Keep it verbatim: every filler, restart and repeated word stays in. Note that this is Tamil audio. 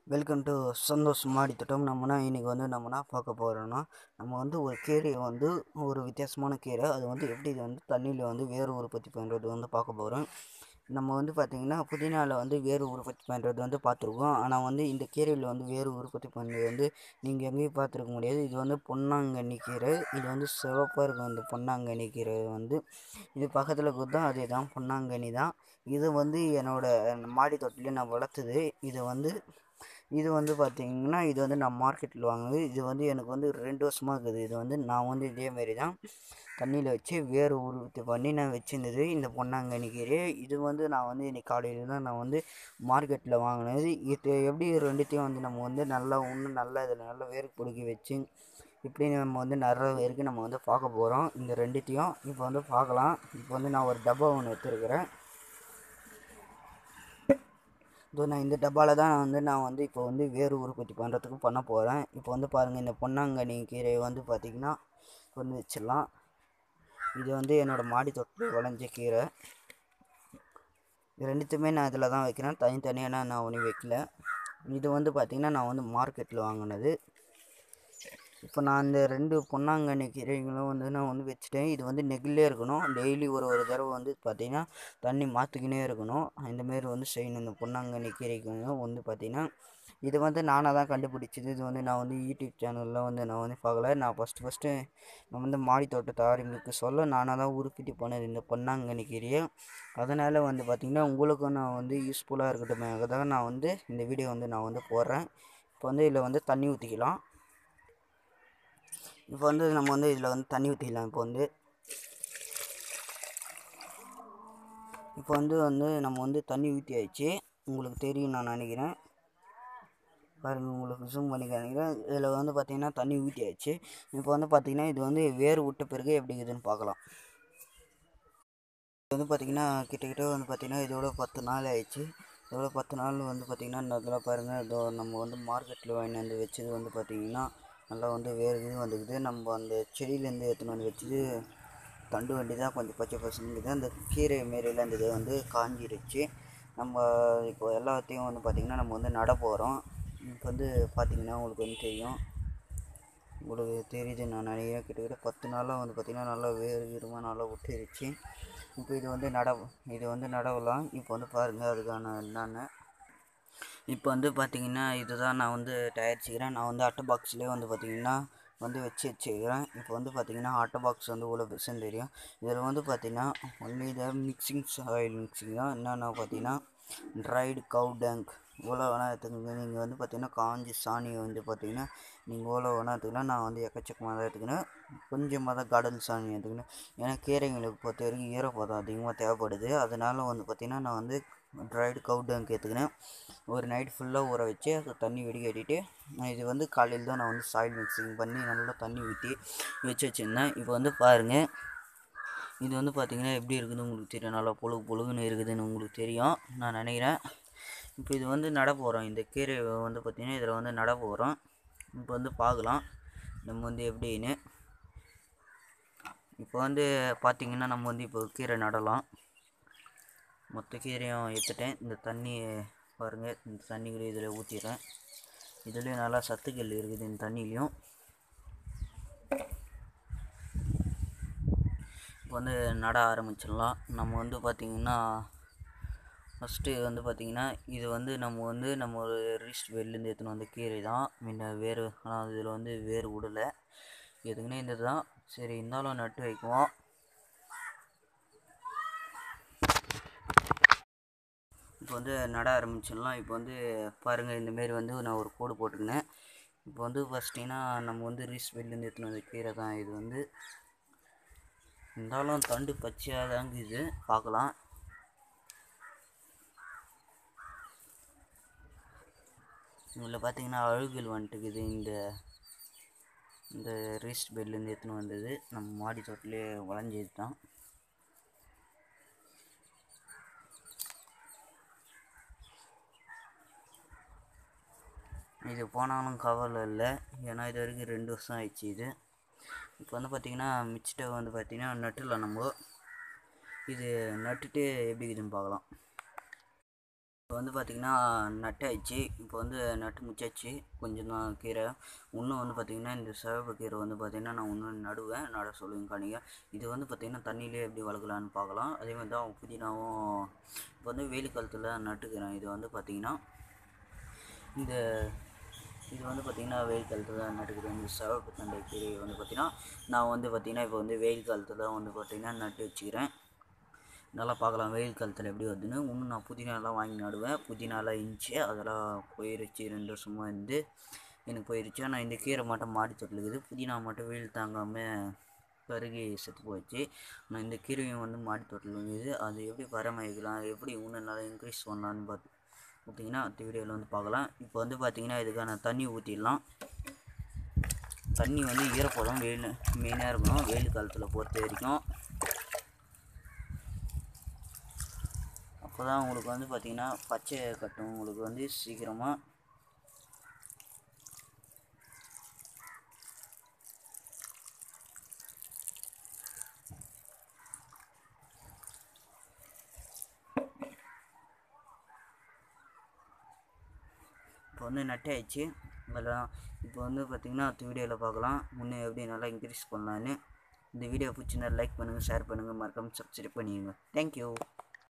வெல்கம் டு சந்தோஷ் மாடி திட்டம். நம்மனா இன்றைக்கி வந்து நம்மனா பார்க்க போகிறோன்னா, நம்ம வந்து ஒரு கீரையை வந்து ஒரு வித்தியாசமான கீரை, அது வந்து எப்படி இது வந்து தண்ணியில் வந்து வேறு உற்பத்தி பண்ணுறது வந்து பார்க்க போகிறோம். நம்ம வந்து பார்த்திங்கன்னா புதினாவில் வந்து வேறு உற்பத்தி பண்ணுறது வந்து பார்த்துருக்கோம். ஆனால் வந்து இந்த கீரையில் வந்து வேறு உற்பத்தி பண்ணுறது வந்து நீங்கள் எங்கேயும் பார்த்துருக்க முடியாது. இது வந்து பொன்னாங்கண்ணி கீரை. இது வந்து சிவப்பாக இருக்கும். இந்த பொன்னாங்கண்ணி கீரை வந்து இது பக்கத்தில் கொடுத்தா அதே தான், பொன்னாங்கண்ணி தான். இது வந்து என்னோடய மாடி தோட்டத்திலே நான் வளர்த்துது. இதை வந்து இது வந்து பார்த்திங்கன்னா இது வந்து நான் மார்க்கெட்டில் வாங்குது. இது வந்து எனக்கு வந்து ரெண்டு வருஷமாக இருக்குது. இது வந்து நான் வந்து இதேமாரி தான் தண்ணியில் வச்சு வேறு உற்பத்தி பண்ணி நான் வச்சுருந்தது இந்த பொன்னாங்கண்ணி கீரையை. இது வந்து நான் வந்து இன்றைக்கி காலையில் தான் நான் வந்து மார்க்கெட்டில் வாங்கினது. இது எப்படி ரெண்டுத்தையும் வந்து நம்ம வந்து நல்லா இன்னும் நல்லா இதில் நல்லா வேறு பிடிக்க வச்சு இப்படி நம்ம வந்து நிறைய பேருக்கு நம்ம வந்து பார்க்க போகிறோம். இந்த ரெண்டுத்தையும் இப்போ வந்து பார்க்கலாம். இப்போ வந்து நான் ஒரு டப்பா ஒன்று எடுத்துருக்கிறேன். இதோ நான் இந்த டப்பாவில் தான் வந்து நான் வந்து இப்போ வந்து வேறு உற்பத்தி பண்ணுறதுக்கு பண்ண போகிறேன். இப்போ வந்து பாருங்கள், இந்த பொன்னாங்கண்ணி கீரை வந்து பார்த்திங்கன்னா வந்து வச்சிடலாம். இது வந்து என்னோடய மாடி தோட்டத்தில் விளைஞ்ச கீரை. இது ரெண்டுத்தையுமே நான் இதில் தான் வைக்கிறேன், தனித்தனியாக நான் ஒன்றும் வைக்கல. இது வந்து பார்த்திங்கன்னா நான் வந்து மார்க்கெட்டில் வாங்கினது. இப்போ நான் இந்த ரெண்டு பொன்னாங்கண்ணி கீரைகளும் வந்து நான் வந்து வச்சுட்டேன். இது வந்து நெகிலே இருக்கணும். டெய்லி ஒரு ஒரு தடவை வந்து பார்த்திங்கன்னா தண்ணி மாற்றிக்கினே இருக்கணும். இந்தமாரி வந்து செய்யணும். இந்த பொன்னாங்கண்ணி கீரைக்கு வந்து பார்த்திங்கன்னா இது வந்து நானாக தான் கண்டுபிடிச்சது. இது வந்து நான் வந்து யூடியூப் சேனலில் வந்து நான் வந்து பார்க்கல. நான் ஃபஸ்ட்டு ஃபஸ்ட்டு நான் வந்து மாடி தோட்டத்தை ஆரம்பிக்க சொல்ல நானாக தான் உற்பத்தி பண்ணது இந்த பொன்னாங்கண்ணி கீரையை. அதனால் வந்து பார்த்திங்கன்னா உங்களுக்கும் நான் வந்து யூஸ்ஃபுல்லாக இருக்கட்டும் தான் நான் வந்து இந்த வீடியோ வந்து நான் வந்து போடுறேன். இப்போ வந்து இதில் வந்து தண்ணி ஊற்றிக்கலாம். இப்போ வந்து நம்ம வந்து இதில் வந்து தண்ணி ஊற்றிக்கலாம். இப்போ வந்து இப்போ வந்து வந்து நம்ம வந்து தண்ணி ஊற்றி ஆயிடுச்சு. உங்களுக்கு தெரியும் நான் நினைக்கிறேன். பாருங்கள், உங்களுக்கு ஜூம் பண்ணி காணிக்கிறேன். இதில் வந்து பார்த்திங்கன்னா தண்ணி ஊற்றி ஆயிடுச்சு. இப்போ வந்து பார்த்திங்கன்னா இது வந்து வேறு விட்ட பிறகு எப்படி இருக்குதுன்னு பார்க்கலாம். இது வந்து பார்த்திங்கன்னா கிட்டக்கிட்ட வந்து பார்த்திங்கன்னா இதோட பத்து நாள் ஆயிடுச்சு. இதோட பத்து நாள் வந்து பார்த்திங்கன்னா இதெல்லாம் பாருங்கள், இதோ நம்ம வந்து மார்க்கெட்டில் வாங்கி வந்து வச்சது வந்து பார்த்திங்கன்னா நல்லா வந்து வேறு இது வந்துக்குது. நம்ம அந்த செடியிலேருந்து எடுத்துன்னு வந்து வச்சது தண்டு வண்டி தான் கொஞ்சம் பச்சை பசுங்குது. அந்த கீரை மாரிலாம் இந்த இது வந்து காஞ்சிருச்சு. நம்ம இப்போ எல்லாத்தையும் வந்து பார்த்திங்கன்னா நம்ம வந்து நட போகிறோம். இப்போ வந்து பார்த்திங்கன்னா உங்களுக்கு வந்து தெரியும், உங்களுக்கு தெரியுது நான் நினைக்கிறேன். கிட்டத்தட்ட பத்து நாளாக வந்து பார்த்திங்கன்னா நல்லா வேறு விதமாக நல்லா விட்டுருச்சு. இப்போ இது வந்து நட இது வந்து நடவலாம். இப்போ வந்து பாருங்கள் அதுக்கான என்னென்னு. இப்போ வந்து பார்த்திங்கன்னா இதுதான் நான் வந்து தயாரிச்சுக்கிறேன். நான் வந்து அட்டை பாக்ஸ்லேயே வந்து பார்த்திங்கன்னா வந்து வச்சு வச்சுக்கிறேன். இப்போ வந்து பார்த்திங்கன்னா அட்டை பாக்ஸ் வந்து இவ்வளோ பெருசுன்னு தெரியும். இதில் வந்து பார்த்திங்கன்னா ஒன்லி இதை மிக்சிங் ஆயில் மிக்சிங் தான். என்னென்னா பார்த்திங்கன்னா ட்ரைடு கவு டேங்க் இவ்வளோ வேணால் எடுத்துக்கோங்க. நீங்கள் வந்து பார்த்திங்கன்னா காஞ்சி சாணியை வந்து பார்த்திங்கன்னா நீங்கள் இவ்வளோ வேணால் எடுத்துக்கணும். நான் வந்து எக்கச்சக்கமாக தான் எடுத்துக்கணும். கொஞ்சமாக தான் கடல் சாணி எடுத்துக்கணும். ஏன்னா கீரைங்களுக்கு பொறுத்த வரைக்கும் ஈரப்பதம் அதிகமாக தேவைப்படுது. அதனால் வந்து பார்த்திங்கன்னா நான் வந்து ட்ரைடு கவு டேங்க் எடுத்துக்கினேன். ஒரு நைட் ஃபுல்லாக ஊற வச்சு அதை தண்ணி வெடிக்கட்டிட்டு இது வந்து காலையில் தான் நான் வந்து சாயில் மிக்சிங் பண்ணி நல்லா தண்ணி ஊற்றி வச்சு வச்சுருந்தேன். இப்போ வந்து பாருங்கள், இது வந்து பார்த்திங்கன்னா எப்படி இருக்குதுன்னு உங்களுக்கு தெரியும். நல்லா பொழுகு பொழுகுன்னு இருக்குதுன்னு உங்களுக்கு தெரியும் நான் நினைக்கிறேன். இப்போ இது வந்து நட போகிறோம். இந்த கீரை வந்து பார்த்திங்கன்னா இதில் வந்து நட போகிறோம். இப்போ வந்து பார்க்கலாம் நம்ம வந்து எப்படின்னு. இப்போ வந்து பார்த்திங்கன்னா நம்ம வந்து இப்போ கீரை நடலாம். மொத்த கீரையும் எடுத்துட்டேன். இந்த தண்ணி பாருங்கள், இந்த தண்ணிகளை இதில் ஊற்றிடுறேன். இதுலேயும் நல்லா சத்துக்கள் இருக்குது இந்த தண்ணிலையும். இப்போ வந்து நட ஆரம்பிச்சிடலாம். நம்ம வந்து பார்த்திங்கன்னா ஃபஸ்ட்டு வந்து பார்த்திங்கன்னா இது வந்து நம்ம வந்து நம்ம ஒரு ரீஸ்ட் வெளிலேருந்து எடுத்துன்னு வந்த கீரை தான். முன்ன வேறு ஆனால் இதில் வந்து வேறு விடலை. எதுக்குன்னே இந்த தான் சரி இருந்தாலும் நட்டு வைக்குவோம். இப்போ வந்து நட ஆரம்பிச்சிடலாம். இப்போ வந்து பாருங்கள், இந்தமாரி வந்து நான் ஒரு கோடு போட்டுக்கினேன். இப்போ வந்து ஃபஸ்ட்டிங்கன்னா நம்ம வந்து ரீஸ் வெளிலேருந்து எடுத்துன்னு வந்த கீரை தான் இது வந்து. இருந்தாலும் தண்டு பச்சையாக தாங்க இது பார்க்கலாம். இதில் பார்த்திங்கன்னா அழுகல் வந்துட்டுக்குது. இந்த இந்த ரீஸ்ட் பெட்லேருந்து எடுத்துன்னு வந்தது நம்ம மாடி தோட்டிலே வளைஞ்சது தான். இது போனாலும் கவலை இல்லை, ஏன்னா இது வரைக்கும் ரெண்டு வருஷம் ஆயிடுச்சு இது. இப்போ வந்து பார்த்திங்கன்னா மிச்சிட்ட வந்து பார்த்திங்கன்னா நட்டுலாம் நம்ம இது நட்டுட்டு எப்படி இருக்குதுன்னு பார்க்கலாம். இப்போ வந்து பார்த்திங்கன்னா நட்டு ஆயிடுச்சு. இப்போ வந்து நட்டு முச்சாச்சு. கொஞ்சம் தான் கீரை இன்னும் வந்து பார்த்திங்கன்னா இந்த சிவப்பு கீரை வந்து பார்த்திங்கன்னா நான் இன்னும் நடுவேன், நட சொல்லுவேன் காணிங்க. இது வந்து பார்த்திங்கன்னா தண்ணியிலே எப்படி வளர்க்கலான்னு பார்க்கலாம். அதேமாதிரி தான் புதினாவும் இப்போ வந்து வெயில் காலத்தில் நட்டுக்கிறேன். இது வந்து பார்த்திங்கன்னா இந்த இது வந்து பார்த்திங்கன்னா வெயில் காலத்தில் தான் நட்டுக்கிறேன். இந்த சிவப்பு தண்டை கீரை வந்து பார்த்திங்கன்னா நான் வந்து பார்த்திங்கன்னா இப்போ வந்து வெயில் காலத்தில் தான் வந்து பார்த்திங்கன்னா நட்டு வச்சுக்கிறேன். நல்லா பார்க்கலாம் வெயில் காலத்தில் எப்படி வருதுன்னு. இன்னும் நான் புதினாலாம் வாங்கி நடுவேன். புதினாலாம் இருந்துச்சு, அதெல்லாம் போயிருச்சு. ரெண்டு வருஷமாக இருந்து எனக்கு போயிருச்சு. ஆனால் இந்த கீரை மட்டும் மாடி தொட்டில் இருக்குது. புதினா மட்டும் வெயில் தாங்காமல் கருகி செத்து போயிடுச்சு. ஆனால் இந்த கீரையும் வந்து மாடி தொட்டில் இருக்குது. அது எப்படி பராமரிக்கலாம், எப்படி இன்னும் நல்லா இன்க்ரீஸ் பண்ணலான்னு பார்த்து பார்த்தீங்கன்னா அடுத்த வீடியோவில் வந்து பார்க்கலாம். இப்போ வந்து பார்த்திங்கன்னா இதுக்கான தண்ணி ஊற்றிடலாம். தண்ணி வந்து ஈரப்பதம் வெயில் மெயினாக இருக்கணும் வெயில் காலத்தில் பொறுத்த வரைக்கும். அப்போ தான் உங்களுக்கு வந்து பார்த்திங்கன்னா பச்சை கட்டும் உங்களுக்கு வந்து சீக்கிரமாக. இப்போ வந்து நட்டு ஆயிடுச்சு. அதெல்லாம் இப்போ வந்து பார்த்திங்கன்னா அடுத்த வீடியோவில் பார்க்கலாம் இன்னும் எப்படி நல்லா இன்க்ரீஸ் பண்ணலான்னு. இந்த வீடியோ பிடிச்சிருந்தா லைக் பண்ணுங்கள், ஷேர் பண்ணுங்கள், மறக்காமல் சப்ஸ்கிரைப் பண்ணிடுங்க. தேங்க்யூ.